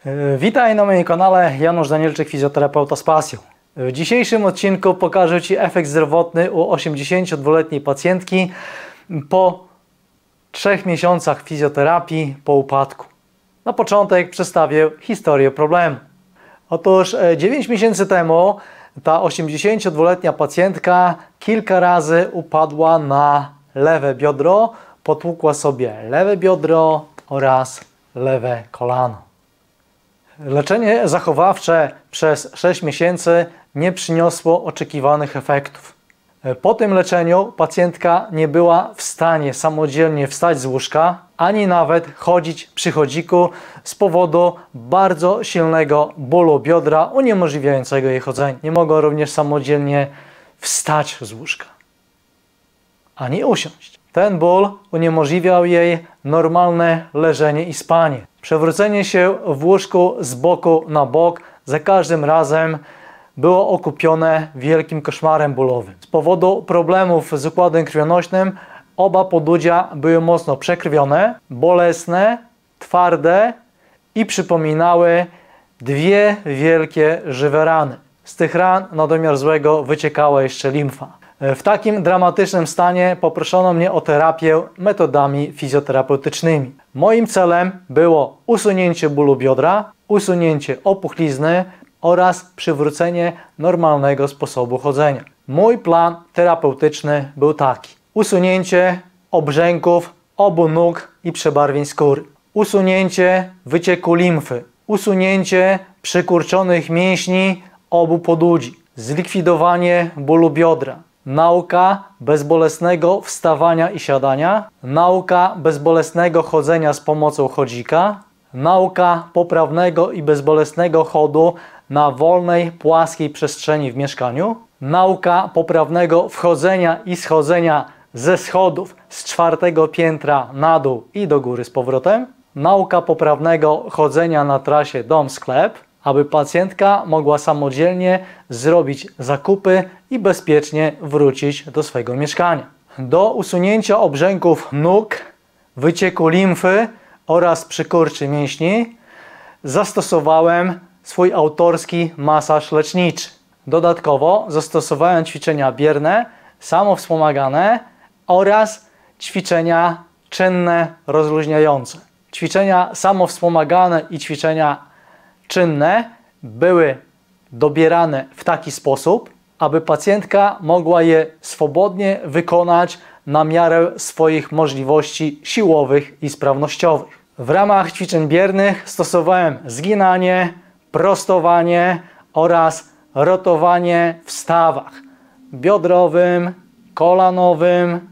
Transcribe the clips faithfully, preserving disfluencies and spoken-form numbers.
Witaj na moim kanale, Janusz Danielczyk, fizjoterapeuta z pasją. W dzisiejszym odcinku pokażę Ci efekt zdrowotny u osiemdziesięciodwuletniej pacjentki po trzech miesiącach fizjoterapii po upadku. Na początek przedstawię historię problemu. Otóż dziewięć miesięcy temu ta osiemdziesięciodwuletnia pacjentka kilka razy upadła na lewe biodro, potłukła sobie lewe biodro oraz lewe kolano. Leczenie zachowawcze przez sześć miesięcy nie przyniosło oczekiwanych efektów. Po tym leczeniu pacjentka nie była w stanie samodzielnie wstać z łóżka, ani nawet chodzić przy chodziku z powodu bardzo silnego bólu biodra uniemożliwiającego jej chodzenie. Nie mogła również samodzielnie wstać z łóżka, ani usiąść. Ten ból uniemożliwiał jej normalne leżenie i spanie. Przewrócenie się w łóżku z boku na bok za każdym razem było okupione wielkim koszmarem bólowym. Z powodu problemów z układem krwionośnym oba podudzia były mocno przekrwione, bolesne, twarde i przypominały dwie wielkie żywe rany. Z tych ran na domiar złego wyciekała jeszcze limfa. W takim dramatycznym stanie poproszono mnie o terapię metodami fizjoterapeutycznymi. Moim celem było usunięcie bólu biodra, usunięcie opuchlizny oraz przywrócenie normalnego sposobu chodzenia. Mój plan terapeutyczny był taki: usunięcie obrzęków obu nóg i przebarwień skóry, usunięcie wycieku limfy, usunięcie przykurczonych mięśni obu podudzi, zlikwidowanie bólu biodra, nauka bezbolesnego wstawania i siadania, nauka bezbolesnego chodzenia z pomocą chodzika, nauka poprawnego i bezbolesnego chodu na wolnej, płaskiej przestrzeni w mieszkaniu, nauka poprawnego wchodzenia i schodzenia ze schodów z czwartego piętra na dół i do góry z powrotem, nauka poprawnego chodzenia na trasie dom-sklep, aby pacjentka mogła samodzielnie zrobić zakupy i bezpiecznie wrócić do swojego mieszkania. Do usunięcia obrzęków nóg, wycieku limfy oraz przykurczy mięśni zastosowałem swój autorski masaż leczniczy. Dodatkowo zastosowałem ćwiczenia bierne, samowspomagane oraz ćwiczenia czynne rozluźniające. Ćwiczenia samowspomagane i ćwiczenia czynne były dobierane w taki sposób, aby pacjentka mogła je swobodnie wykonać na miarę swoich możliwości siłowych i sprawnościowych. W ramach ćwiczeń biernych stosowałem zginanie, prostowanie oraz rotowanie w stawach biodrowym, kolanowym,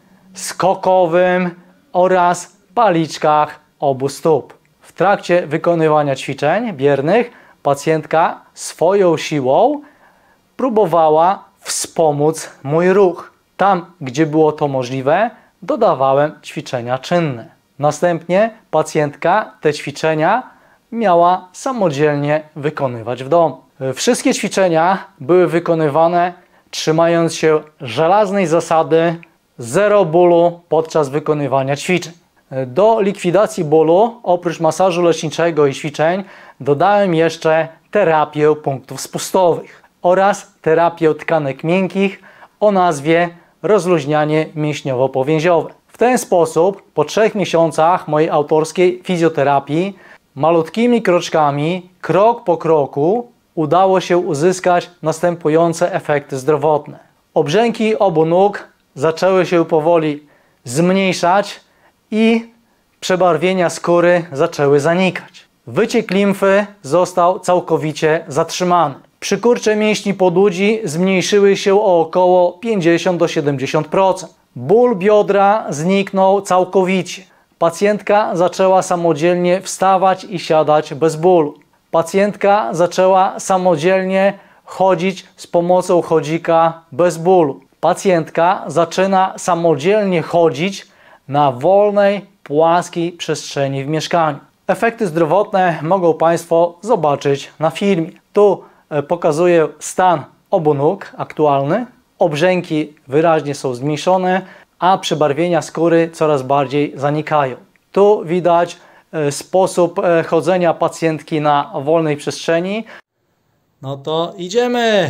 skokowym oraz paliczkach obu stóp. W trakcie wykonywania ćwiczeń biernych pacjentka swoją siłą próbowała wspomóc mój ruch. Tam, gdzie było to możliwe, dodawałem ćwiczenia czynne. Następnie pacjentka te ćwiczenia miała samodzielnie wykonywać w domu. Wszystkie ćwiczenia były wykonywane trzymając się żelaznej zasady zero bólu podczas wykonywania ćwiczeń. Do likwidacji bólu, oprócz masażu leczniczego i ćwiczeń, dodałem jeszcze terapię punktów spustowych oraz terapię tkanek miękkich o nazwie rozluźnianie mięśniowo-powięziowe. W ten sposób po trzech miesiącach mojej autorskiej fizjoterapii malutkimi kroczkami, krok po kroku udało się uzyskać następujące efekty zdrowotne. Obrzęki obu nóg zaczęły się powoli zmniejszać i przebarwienia skóry zaczęły zanikać. Wyciek limfy został całkowicie zatrzymany. Przykurcze mięśni podudzi zmniejszyły się o około pięćdziesiąt do siedemdziesięciu procent. Ból biodra zniknął całkowicie. Pacjentka zaczęła samodzielnie wstawać i siadać bez bólu. Pacjentka zaczęła samodzielnie chodzić z pomocą chodzika bez bólu. Pacjentka zaczyna samodzielnie chodzić na wolnej, płaskiej przestrzeni w mieszkaniu. Efekty zdrowotne mogą Państwo zobaczyć na filmie. Tu pokazuję stan obu nóg aktualny. Obrzęki wyraźnie są zmniejszone, a przebarwienia skóry coraz bardziej zanikają. Tu widać sposób chodzenia pacjentki na wolnej przestrzeni. No to idziemy!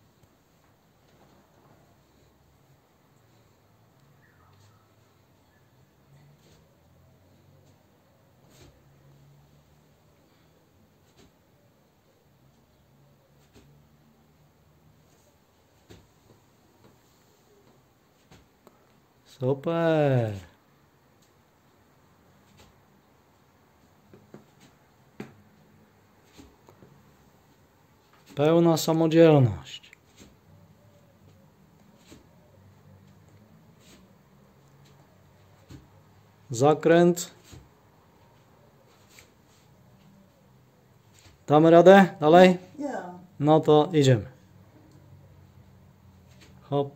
Super! Pełna samodzielność. Zakręt. Damy radę? Dalej? Ja. No to idziemy. Hop.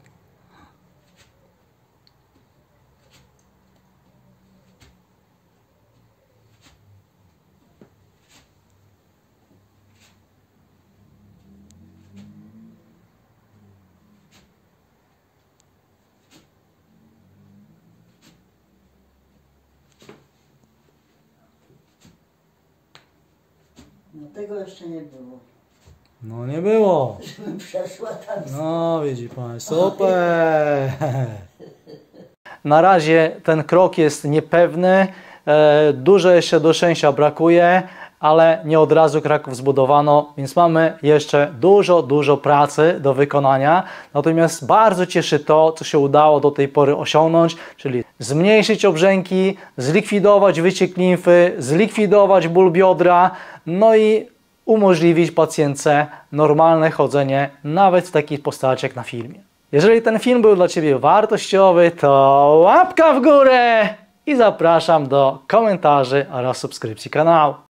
No tego jeszcze nie było. No nie było. Żebym przeszła tam. No widzi pan, super. Na razie ten krok jest niepewny, e, dużo jeszcze do szczęścia brakuje, ale nie od razu Kraków zbudowano, więc mamy jeszcze dużo, dużo pracy do wykonania. Natomiast bardzo cieszy to, co się udało do tej pory osiągnąć, czyli zmniejszyć obrzęki, zlikwidować wyciek limfy, zlikwidować ból biodra, no i umożliwić pacjentce normalne chodzenie, nawet w takiej postaci jak na filmie. Jeżeli ten film był dla Ciebie wartościowy, to łapka w górę i zapraszam do komentarzy oraz subskrypcji kanału.